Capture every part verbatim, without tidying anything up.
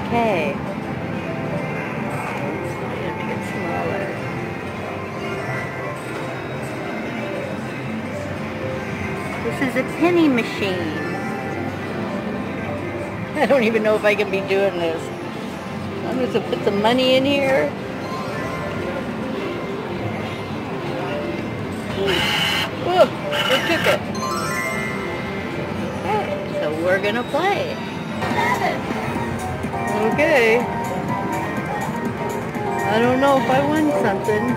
Okay. Oops, I'm gonna make it smaller. This is a penny machine. I don't even know if I can be doing this. I'm just gonna put some money in here. Oh, it took it. Okay, so we're gonna play. Okay. I don't know if I won something.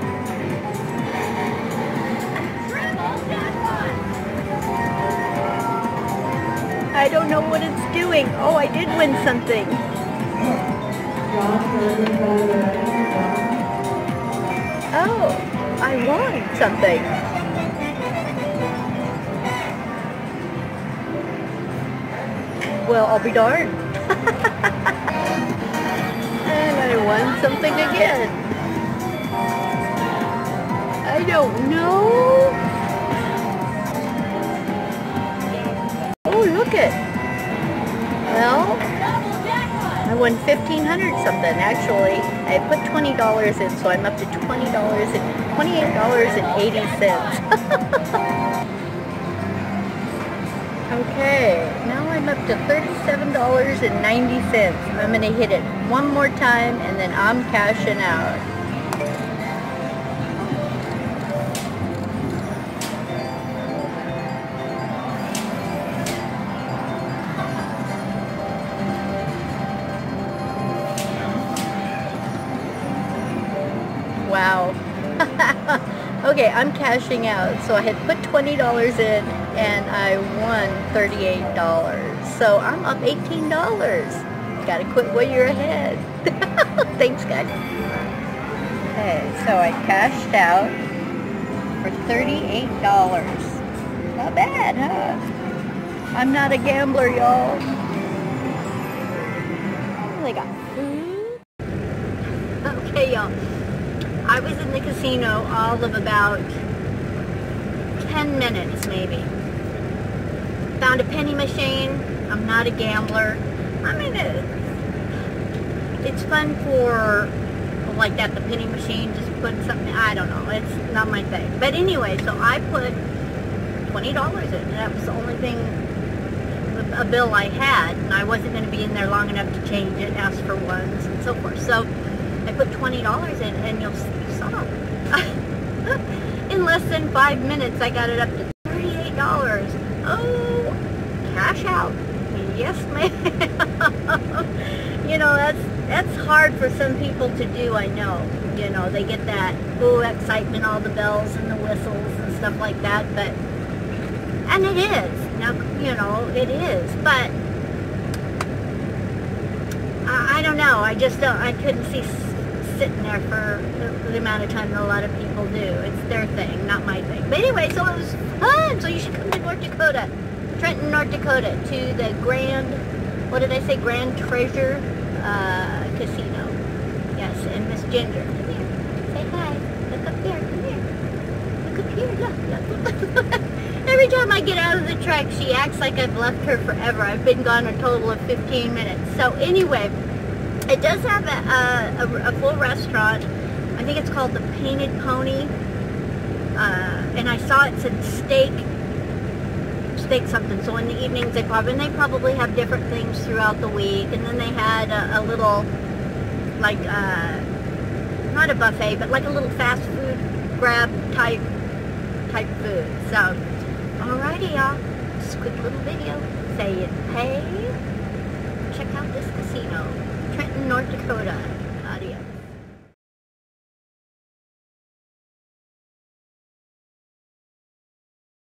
I don't know what it's doing. Oh, I did win something. Oh, I won something. Well, I'll be darned. And I won something again. I don't know. Oh, look it. Well, I won fifteen hundred something actually. I put twenty dollars in, so I'm up to twenty dollars and twenty-eight dollars and eighty cents. Okay, now I'm up to thirty-seven dollars and ninety cents. I'm going to hit it one more time and then I'm cashing out. Wow. Okay, I'm cashing out. So I had put twenty dollars in and I won thirty-eight dollars. So I'm up eighteen dollars. Gotta quit while you're ahead. Thanks, guys. Okay, so I cashed out for thirty-eight dollars. Not bad, huh? I'm not a gambler, y'all. They got food. Okay, y'all. I was in the casino all of about ten minutes, maybe. Found a penny machine. I'm not a gambler. I mean, it, it's fun for, like that, the penny machine, just putting something, I don't know, it's not my thing. But anyway, so I put twenty dollars in, and that was the only thing, a bill I had, and I wasn't going to be in there long enough to change it, ask for ones, and so forth. So I put twenty dollars in, and you'll you saw in less than five minutes, I got it up to thirty-eight dollars. Oh, cash out. Yes, ma'am. You know, that's that's hard for some people to do, I know. You know, they get that, ooh, excitement, all the bells and the whistles and stuff like that, but, and it is. Now, you know, it is, but, I, I don't know, I just don't, I couldn't see sitting there for the, the amount of time that a lot of people do. It's their thing, not my thing. But anyway, so it was fun, so you should come to North Dakota. Trenton, North Dakota, to the Grand, what did I say, Grand Treasure uh, Casino. Yes, and Miss Ginger, come here, say hi, look up there, come here, look up here, look, look, look. Every time I get out of the truck, she acts like I've left her forever. I've been gone a total of fifteen minutes. So anyway, it does have a, a, a full restaurant. I think it's called the Painted Pony, uh, and I saw it said steak, steak something, so in the evenings they probably, and they probably have different things throughout the week, and then they had a, a little, like, uh, not a buffet, but like a little fast food grab type, type food. So, alrighty y'all, just a quick little video saying, hey, check out this casino, Trenton, North Dakota.